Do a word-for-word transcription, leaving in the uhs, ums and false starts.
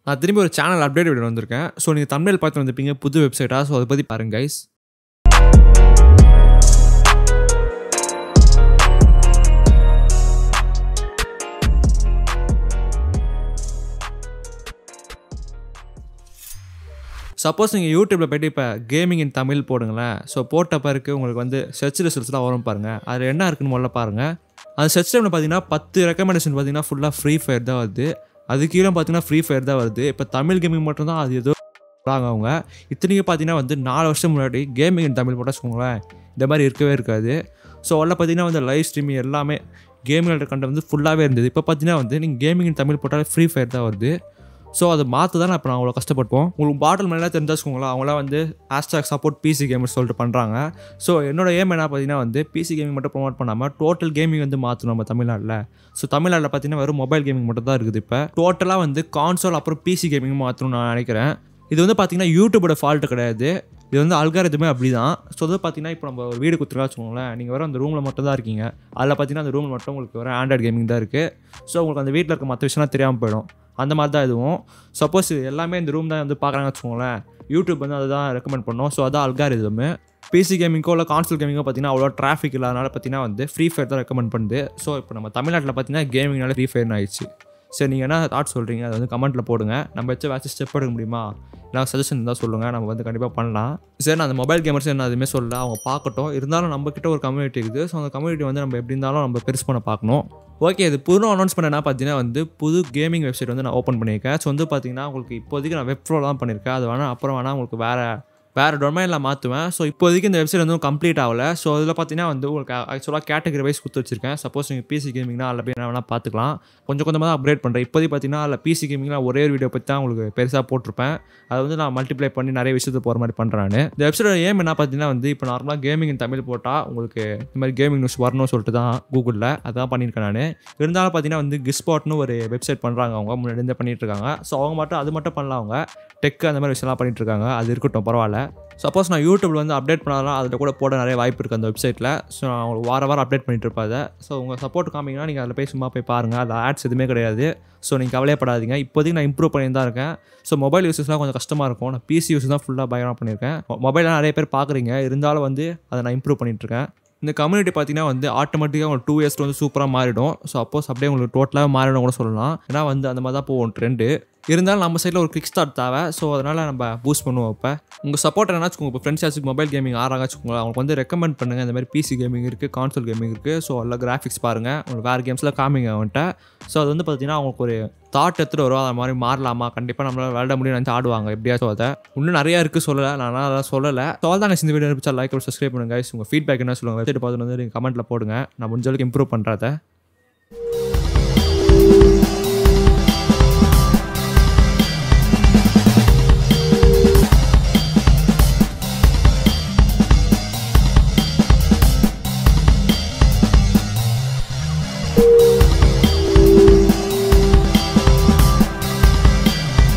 நான் திரும்பி ஒரு சேனல் அப்டேட் வீடியோ வந்திருக்கேன். ஸோ நீங்கள் தமிழில் பார்த்து வந்திருப்பீங்க புது வெப்சைட்டா. ஸோ அதை பற்றி பாருங்க கைஸ். சப்போஸ் நீங்கள் யூடியூப்பில் போய்ட்டு இப்போ கேமிங் இன் தமிழ் போடுங்களேன். ஸோ போட்ட பிறகு உங்களுக்கு வந்து சர்ச் ரிசல்ட்ஸ்லாம் வரும் பாருங்கள். அது என்ன இருக்குன்னு முதல்ல பாருங்கள். அது சர்ச் டைமில் பார்த்தீங்கன்னா பத்து ரெக்கமெண்டேஷன் பார்த்தீங்கன்னா ஃபுல்லாக ஃப்ரீ ஃபயர் தான் வருது. அது கீழே பார்த்தீங்கன்னா ஃப்ரீ ஃபயர் தான் வருது. இப்போ தமிழ் கேமிங் மட்டும்தான் அது ஏதோ சொல்கிறாங்க அவங்க. இத்தனைக்கும் பார்த்தீங்கன்னா வந்து நாலு வருஷம் முன்னாடி கேமிங் இன் தமிழ் போட்டால் வச்சுக்கோங்களேன் இந்த மாதிரி இருக்கவே இருக்காது. ஸோ அதில் பார்த்தீங்கன்னா வந்து லைவ் ஸ்ட்ரீமிங் எல்லாமே கேமிங் கண்டென்ட் வந்து ஃபுல்லாகவே இருந்தது. இப்போ பார்த்தீங்கன்னா வந்து நீங்கள் கேமிங் இன் தமிழ் போட்டாலே ஃப்ரீ ஃபயர் தான் வருது. ஸோ அதை மாற்ற தான் இப்போ நான் அவ்வளோ கஷ்டப்பட்டோம். உங்களுக்கு பாட்டில் மேலே தெரிஞ்சாச்சுக்கோங்களா அவங்களாம் வந்து ஹேஷ்டாக் சப்போர்ட் பிசி கேமர்ஸ் சொல்லிட்டு பண்ணுறாங்க. ஸோ என்னோட ஏம் என்ன பார்த்தீங்கன்னா வந்து பிசி கேமிங் மட்டும் ப்ரொமோட் பண்ணாமல் டோட்டல் கேமிங் வந்து மாற்றணும் நம்ம தமிழ்நாட்டில். ஸோ தமிழ்நாட்டில் பார்த்தீங்கன்னா வெறும் மொபைல் கேமிங் மட்டும் தான் இருக்குது. இப்போ டோட்டலாக வந்து கான்சோல் அப்புறம் பிசி கேமிங் மாற்றணும்னு நான் நினைக்கிறேன். இது வந்து பார்த்தீங்கன்னா யூடியூபோட ஃபால்ட்டு கிடையாது. இது வந்து அல்காரிதமே அப்படி தான். ஸோ அது பார்த்தீங்கன்னா இப்போ நம்ம ஒரு வீடு கொடுத்துருக்கா வச்சுக்கோங்களேன். நீங்கள் வர அந்த ரூமில் மட்டும் தான் இருக்கீங்க. அதில் பார்த்தீங்கன்னா அந்த ரூமில் மட்டும் உங்களுக்கு வர ஆண்ட்ராய்ட் கேமிங் தான் இருக்குது. ஸோ உங்களுக்கு அந்த வீட்டில் இருக்க மற்ற விஷயம்லாம் தெரியாமல் போயிடும். அந்த மாதிரி தான் இதுவும். சப்போஸ் எல்லாமே இந்த ரூம் தான் வந்து பார்க்குறாங்க வச்சுக்கோங்களேன். யூடியூப் வந்து அதை தான் ரெக்கமெண்ட் பண்ணோம். ஸோ அதான் அல்காரிதம். பிசி கேமிங்கோ இல்லை கான்சோல் கேமிங்கோ பார்த்தீங்கன்னா அவ்வளோ டிராஃபிக் இல்லாதனால பார்த்தீங்கன்னா வந்து ஃப்ரீ ஃபயர் தான் ரெக்கமெண்ட் பண்ணுது. ஸோ இப்போ நம்ம தமிழ்நாட்டில் பார்த்தீங்கன்னா கேமிங்னால ஃப்ரீ ஃபயர்னு ஆயிடுச்சு. சரி நீங்கள் என்ன தாட் சொல்கிறீங்க அதை வந்து கமெண்ட்டில் போடுங்க. நம்ம வச்சு வேறு ஸ்டெப் எடுக்க முடியுமா இல்லை சஜஷன் இருந்தால் சொல்லுங்கள். நம்ம வந்து கண்டிப்பாக பண்ணலாம். சரி நான் அந்த மொபைல் கேமர்ஸ் என்ன அதுவுமே சொல்லல, அவங்க பார்க்கட்டும். இருந்தாலும் நம்மக்கிட்ட ஒரு கம்யூனிட்டி இருக்குது. ஸோ அந்த கம்யூனிட்டி வந்து நம்ம எப்படி இருந்தாலும் நம்ம பெருசு பண்ண பார்க்கணும். ஓகே இது புது அனௌன்ஸ்மெண்ட் என்ன பார்த்தீங்கன்னா வந்து புது கேமிங் வெப்சைட் வந்து நான் ஓப்பன் பண்ணியிருக்கேன். ஸோ வந்து பார்த்தீங்கன்னா உங்களுக்கு இப்போதைக்கு நான் வெப் ஃப்ளோ தான் பண்ணியிருக்கேன். அது வேணால் அப்புறம் வேணால் உங்களுக்கு வேறு வேறு டொமைனில் மாற்றுவேன். ஸோ இப்போதைக்கு இந்த வெப்சைட் வந்து கம்ப்ளீட் ஆகலை. ஸோ அதில் பார்த்தீங்கன்னா வந்து உங்களுக்கு ஆக்சுவலாக கேட்டகரி வைஸ் கொடுத்து வச்சிருக்கேன். சப்போஸ் நீங்கள் பிசி கேமிங்னா அதில் போய் என்ன வேணால் பார்த்துக்கலாம். கொஞ்சம் கொஞ்சமாக தான் அப்கிரேட் பண்ணுறேன். இப்போதைக்கு பார்த்தீங்கன்னா அதில் பிசி கேமிங்கில் ஒரே வீடியோ பற்றி தான் உங்களுக்கு பெருசாக போட்டிருப்பேன். அதை வந்து நான் மல்டிப்ளை பண்ணி நிறைய விஷயத்தை போகிற மாதிரி பண்ணுறேன். இந்த வெப்சைட்டோட ஏம் என்ன பார்த்தீங்கன்னா வந்து இப்போ நார்மலாக கேமிங் இன் தமிழ் போட்டால் உங்களுக்கு இந்த மாதிரி கேமிங் நியூஸ் வரணும்னு சொல்லிட்டு தான் கூகுளில் அதான் பண்ணியிருக்கேன் நான். இருந்தாலும் பார்த்தீங்கன்னா வந்து கிஸ்பாட்னு ஒரு வெப்சைட் பண்ணுறாங்க. அவங்க முன்னாடி இருந்து பண்ணிட்டு இருக்காங்க. ஸோ அவங்க மட்டும் அது மட்டும் பண்ணலாம். அவங்க டெக் அந்த மாதிரி விஷயம்லாம் பண்ணிட்டு இருக்காங்க. அது இருக்கட்டும் பரவாயில்ல. சப்போஸ் நான் யூடியூப்பில் வந்து அப்டேட் பண்ணாலும் அதில் கூட போட நிறைய வாய்ப்பு இருக்குது அந்த வெப்சைட்டில். ஸோ நான் உங்களுக்கு வார வாரம் அப்டேட் பண்ணிட்டு இருப்பாங்க. ஸோ உங்கள் சப்போர்ட் காமிங்கன்னா நீங்கள் அதில் போய் சும்மா போய் பாருங்கள். அதில் ஆட்ஸ் எதுவுமே கிடையாது. ஸோ நீங்கள் கவலையப்படாதீங்க. இப்போதைக்கு நான் இம்ப்ரூவ் பண்ணி தான் இருக்கேன். ஸோ மொபைல் யூஸஸ்லாம் கொஞ்சம் கஷ்டமாக இருக்கும். நான் பிசி யூஸ் தான் ஃபுல்லாக பயங்கரமாக பண்ணியிருக்கேன். மொபைலில் நிறைய பேர் பார்க்குறீங்க. இருந்தாலும் வந்து அதை நான் இம்ப்ரூவ் பண்ணிட்டுருக்கேன். இந்த கம்யூனிட்டி பார்த்தீங்கன்னா வந்து ஆட்டோமேட்டிக்காக உங்களுக்கு டூ இயர்ஸில் வந்து சூப்பராக மாறிடும். ஸோ அப்போஸ் அப்படியே உங்களுக்கு டோட்டலாக மாறிடும் கூட சொல்லலாம். ஏன்னா வந்து அந்த மாதிரி தான் போகும் ட்ரெண்டு. இருந்தாலும் நம்ம சைடில் ஒரு கிக் ஸ்டார்ட் தேவை. ஸோ அதனால் நம்ம பூஸ்ட் பண்ணுவோம். இப்போ உங்கள் சப்போர்ட் என்ன வச்சுக்கோங்க. இப்போ ஃப்ரெண்ட்ஸ் யாச்சும் மொபைல் கேமிங் ஆறாங்க வச்சுக்கோங்க. அவங்களுக்கு வந்து ரெக்கமெண்ட் பண்ணுங்கள். இந்த மாதிரி பிசி கேமிங் இருக்குது, கான்சோல் கேமிங் இருக்குது. ஸோ அதில் கிராஃபிக்ஸ் பாருங்கள். உங்களுக்கு வேறு கேம்ஸில் காமிங்க அவன்கிட்ட. ஸோ அது வந்து பார்த்தீங்கன்னா அவங்களுக்கு ஒரு தாட் எடுத்துகிட்டு வரும். அது மாதிரி மாறலாமா கண்டிப்பாக நம்மளால் விளையாட முடியும் நினச்சி ஆடுவாங்க எப்படியாச்சும். அதை இன்னும் நிறையா இருக்குது சொல்லலை. நான் அதெல்லாம் சொல்லலை. ஸோ தான் இந்த வீடியோ இருந்துச்சா லைக் சப்ஸ்கிரைப் பண்ணுங்கள். உங்கள் ஃபீட்பேக் என்ன சொல்லுங்கள். வெப்சைட் பார்த்து வந்து நீங்கள் கமெண்ட்டில் போடுங்க. நான் முடிஞ்ச அளவுக்கு இம்ப்ரூவ் பண்ணுறதை